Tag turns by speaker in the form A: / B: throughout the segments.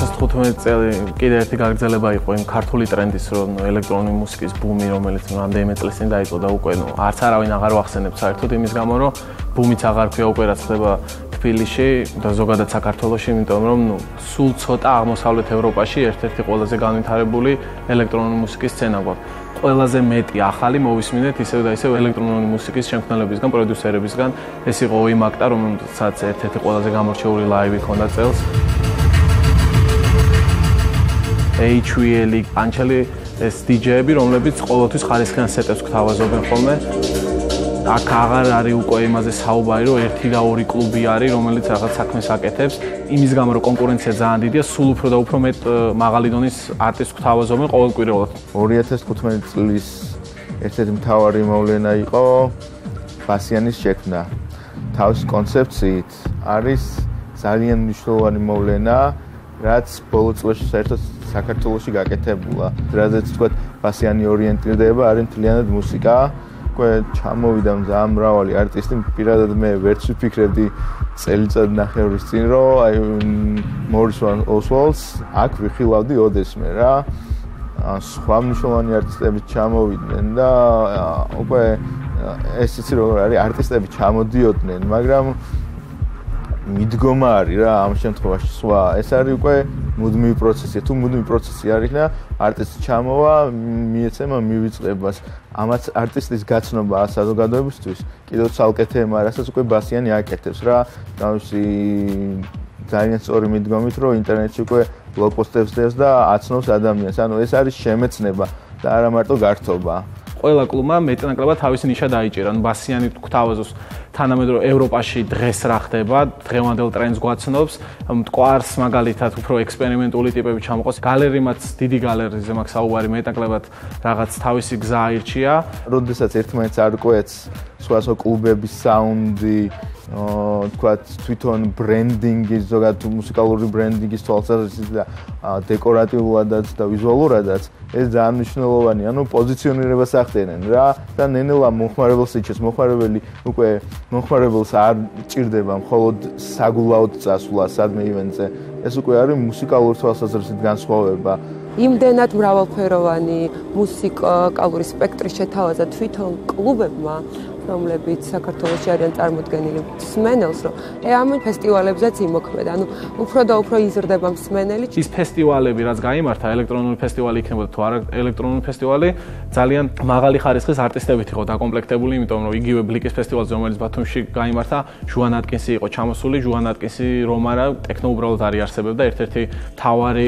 A: 2015 წელი კიდე ერთი გაგრძელება იყო იმ ქართული ტრენდის, რომ ელექტრონული მუსიკის ბუმი, რომელიც რამდენიმე წლის წინ დაიწყო და უკვე არც არავინ აღარ ვახსენებს საერთოდ იმის გამო, რომ ბუმიც აღარ ქვია უკვე რაც ხდება თბილისში და ზოგადად საქართველოში, იმიტომ რომ სულ ცოტა აღმოსავლეთ ევროპაში ერთ-ერთი ყველაზე განვითარებული ელექტრონული მუსიკის სცენა გვაქვს. ყველაზე მეტი ახალი მოვისმინეთ ისევ და ისევ ელექტრონული მუსიკის შემქმნელებისგან, პროდიუსერებისგან. ეს იყო ოიმაკტა, რომელსაც ერთ-ერთი ყველაზე გამორჩეული ლაივი ჰქონდა წელს. HVL, ანჩელი ეს DJ-ები, რომლებიც ყოველთვის ხარისხიან სეტებს გვთავაზობენ ხოლმე. აქ აღარ არის უკვე იმაზე საუბარი, რომ 1 და 2 კლუბი არის, რომელიც რაღაც საქმეს აკეთებს. იმის გამო, რომ კონკურენცია ძალიან დიდია, სულ უფრო და უფრო მეტ მაღალი დონის არტისტს გვთავაზობენ ყოველკვირეულად.
B: 2015 წლის ერთ-ერთი მთავარი მოვლენა იყო ბასიანის შექმნა. თავის კონცეფციით არის ძალიან მნიშვნელოვანი მოვლენა, რაც ბოლო წლებში საერთოდ საქართველოში გაკეთებულა. რადგან თქვათ ბასიანი ორიენტირდება არის მთლიანად მუსიკა. უკვე ჩამოვიდა ძალიან მრავალი არტისტი, პირადად მე ვერც ვიფიქრებდი წელიწად ნახევრის წინ, რომ აი მორის ოსვალდს აქ ვიხილავდი ოდესმე რა. სხვა მნიშვნელოვანი არტისტები ჩამოვიდნენ და უკვე ეს იცი როგორ არის, არტისტები ჩამოდიოდნენ, მაგრამ მიდგომა არის რა ამ შემთხვევაში სხვა. ეს არის უკვე მუდმივი პროცესია. თუ მუდმივი პროცესი არის და არტისტი ჩამოვა, მიეცემა მივიწყებას. ამაც არტისტის გაცნობა საზოგადოებისთვის კიდევ ცალკე თემა, რასაც უკვე ბასიანი აკეთებს რა. თავისი ძალიან სწორი მიდგომით, რომ ინტერნეტში უკვე ბლოგპოსტებს დევს და აცნობს ადამიანს. ანუ ეს არის შემეცნება და არა მარტო გართობა.
A: ყველა კლუბმა მეტნაკლებად თავისი ნიშა დაიჭირა. ანუ ბასიანი გვთავაზობს თანამედროვე ევროპაში დღეს რა ხდება, დღევანდელ ტრენდს გვაცნობს, მტკვარს მაგალითად უფრო ექსპერიმენტული ტიპები ჩამოყოს. გალერიმაც დიდი გალერიზე მაქვს საუბარი, მეტნაკლებად რაღაც თავისი გზა აირჩია.
B: როდესაც ერთმანეთს არ კვეთს სხვადასხვა კლუბების საუნდი, თქვათ თვითონ ბრენდინგი, ზოგადად მუსიკალური ბრენდინგის თვალსაზრისით და დეკორატიულადაც და ვიზუალურადაც ეს ძალიან მნიშვნელოვანია. ანუ პოზიციონირებას ახდენენ რა და ნენელა მომხმარებელს იჩეს. მომხმარებელი უკვე მომხმარებელს არ ჭირდება მხოლოდ საგულაოდ წასვლა სადმე ივენტზე. ეს უკვე არის მუსიკალური თვალსაზრისით განსხვავება.
C: იმდენად მრავალფეროვანი მუსიკალური სპექტრი შეთავაზა თვითონ კლუბებმა, რომლებიც საქართველოში არიან წარმოდგენილი მსმენელს, რომ ამ ფესტივალებზეც იმოქმედა. ანუ უფრო და უფრო იზრდება მსმენელი.
A: ის ფესტივალები, რაც გაიმართა, ელექტრონული ფესტივალი იქნებოდა თუ არა ელექტრონული ფესტივალი, ძალიან მაღალი ხარისხის არტისტებით იყო დაკომპლექტებული, იმიტომ რომ იგივე ბლიკის ფესტივალზე, რომელიც ბათუმში გაიმართა, ჟუან ატკინსი იყო ჩამოსული. ჟუან ატკინსი რომ არა, ტექნო უბრალოდ არ იარსებებდა, ერთ-ერთი მთავარი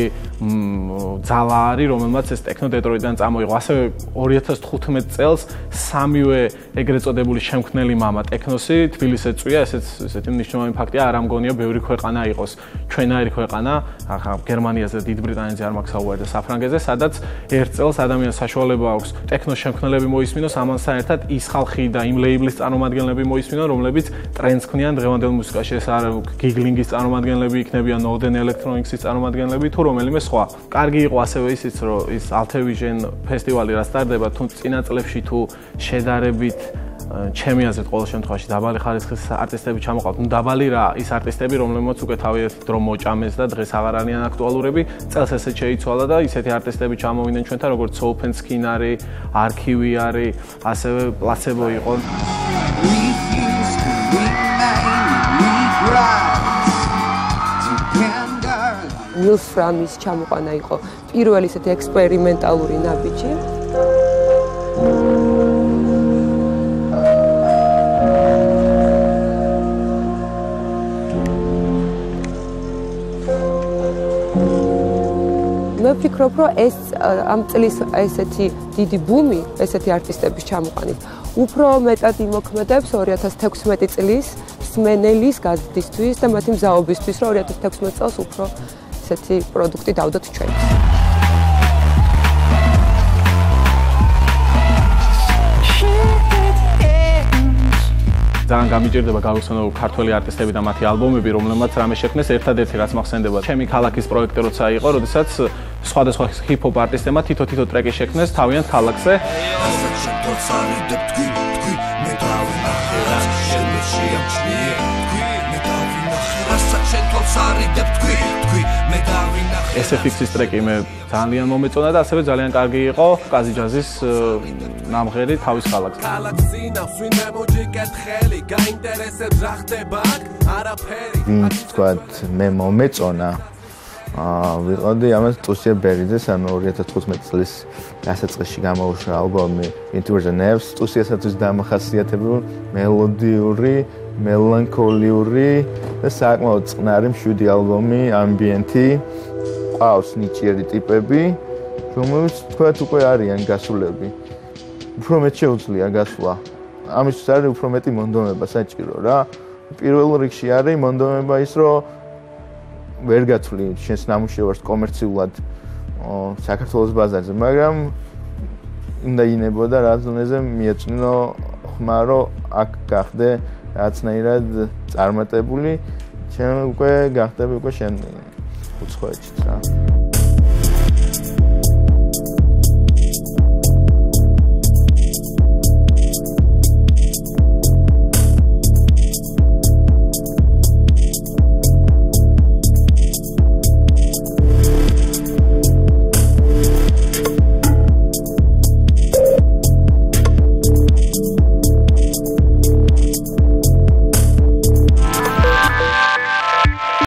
A: ძალა არის, რომელმაც ეს ტექნო დეტროიტიდან წამოიღო. ასევე 2015 წელს სამივე ეგრეთ წოდებული შემქმნელი მამა ტექნოსი თბილისს ეწვია. ესეთი მნიშვნელოვანი ფაქტია, არ ამგონია ბევრი ქვეყანა იყოს. ჩვენაირი ქვეყანა, ახლა გერმანიაზე, დიდ ბრიტანეთზე არ მაქვს საუბარი და საფრანგეთზე, სადაც ერთ წელს ადამიანს საშუალება აქვს ტექნოს შემქმნელები მოისმინოს, ამასთან ერთად ის ხალხი და იმ ლეიბლის წარმომადგენლები მოისმინონ, რომლებიც ტრენდს ქმნიან დღევანდელ მუსიკაში. ეს არის გიგლინგის წარმომადგენლები იქნებიან, ნოუდენ ელექტრონიქსის წარმომადგენლები თუ რომელიმე სხვა. კარგი იყო ასევე ისიც, რომ ის ალთევიჟენ ფესტივალი რაც სტარდება, თუ წინა წლებში თუ შედარებით ჩემი აზრით ყოველ შემთხვევაში დაბალი ხარისხის არტისტები ჩამოყავთ. ნუ დაბალი რა, ის არტისტები, რომლებმაც უკვე თავიანთ დრო მოჭამეს და დღეს აღარ არიან აქტუალურები, წელს ესეც შეიცვალა და ისეთი არტისტები ჩამოვიდნენ ჩვენთან, როგორც Open Skin არის, Archive არის, ასევე Placebo იყო.
C: Nils Fram's ჩამოყვანა იყო პირველი ესეთი ექსპერიმენტალური ნაბიჯი. მე ვფიქრობ, რომ ეს ამ წლის ესეთი დიდი ბუმი, ესეთი არტისტების ჩამოყვანით, უფრო მეტად იმოქმედებს 2016 წლის მსმენელის გაზრდისთვის და მათი მზაობისთვის, რომ 2016 წელს უფრო ესეთი პროდუქტი დავდოთ ჩვენ.
A: ძალიან გამიჭირდება გავიხსენო ქართველი არტისტები და მათი ალბომები, რომლებმაც რამე შექმნეს. ერთადერთი რაც მახსენდება, ჩემი ქალაქის პროექტი როცა იყო, როდესაც სხვადასხვა ჰიპ-ჰოპ არტისტებმა თითო-თითო ტრეკი შექმნეს თავიანთ ქალაქზე. SFX-ის ტრეკი მე ძალიან მომეწონა და ასევე ძალიან კარგი იყო კაზიჯაზის ნამღერი თავის ქალაქს.
B: ვინც თქვათ მე მომეწონა ვიყავდი ამას ტუსია ბერიძეს, ანუ 2015 წლის დასაწყისში გამოუშვა ალბომი Into the Nerves, ტუსიასაც დამახასიათებელ მელოდიური, მელანქოლიური და საკმაოდ წყნარი მშვიდი ალბომი, ამბიენტი, ყავს ნიჭიერი ტიპები, რომლებიც თქვათ უკვე არიან გასულები. უფრო მეტ შეუძლია გასვლა. ამისთვის არის უფრო მეტი მონდომება საჭირო რა. პირველ რიგში არის მონდომება ის, რომ ვერ გაცვლი შენს ნამუშევარს კომერციულად საქართველოს ბაზარზე, მაგრამ უნდა ინებოდა რა ზონეზე მიეწვნო ხმა, რომ აქ გახდე რაღაცნაირად წარმატებული, შენ უკვე გახდები უკვე შენ უცხოეთში რა.